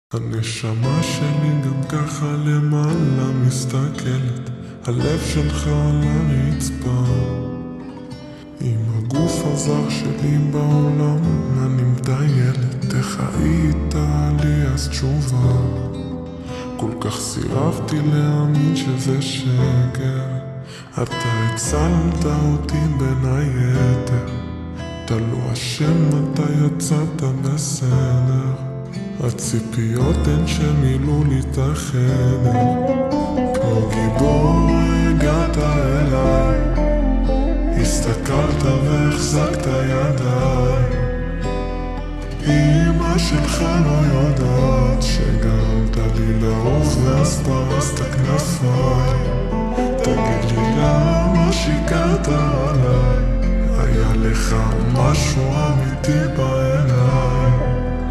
הנשמה שלי גם ככה למעלה מסתכלת, הלב שלך על הרצפה. עם הגוף הזר שלי בעולם אני מטיילת, איך היית לי אז תשובה? כל כך סירבתי להאמין שזה שקר, אתה הצלת אותי בין היתר. אתה לא אשם, אתה יצאת בסדר, הציפיות הן שמילאו לי את החדר. כמו גיבור הגעת אליי, הסתכלת והחזקת ידיי. אמא שלך לא יודעת שגרמת לי לעוף ואז פרסת כנפיי. תגיד לי למה שיקרת עליי, היה לך משהו אמיתי בעיניים.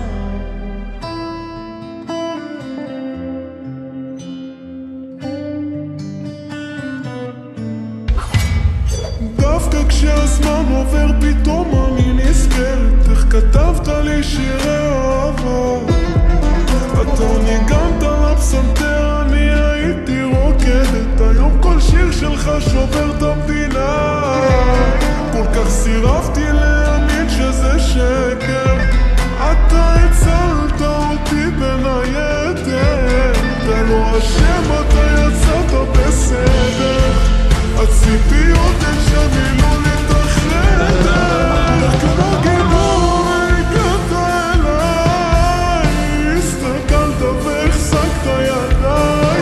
דווקא כשהזמן עובר פתאום אני נזכרת איך כתבת לי שירי אהבה. אתה ניגנת לפסנתר, אני הייתי רוקדת. היום כל שיר שלך שובר את המדינה. כל כך סירבתי להאמין שזה שקר, אתה הצלת אותי בין היתר. אתה לא אשם, אתה יצאת בסדר, הציפיות הן שמילאו לי את החדר. כמו גיבור הגעת אליי, הסתכלת והחזקת ידיי.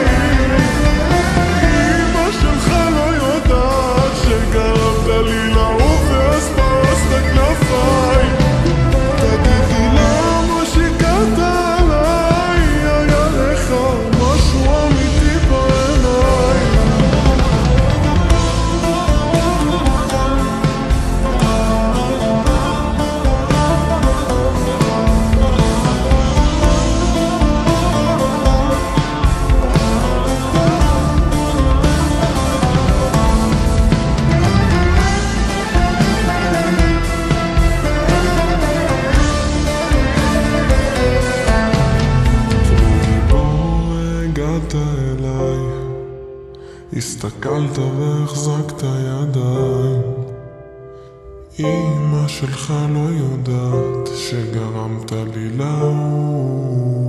אמא שלך לא יודעת שגרמת לי לעוף ואז פרסת כנפיי. תגידי למה שיקרת עליי, היה לך משהו אמיתי בעיניים. אליי, הסתכלת והחזקת ידיים. אמא שלך לא יודעת שגרמת לי לעוף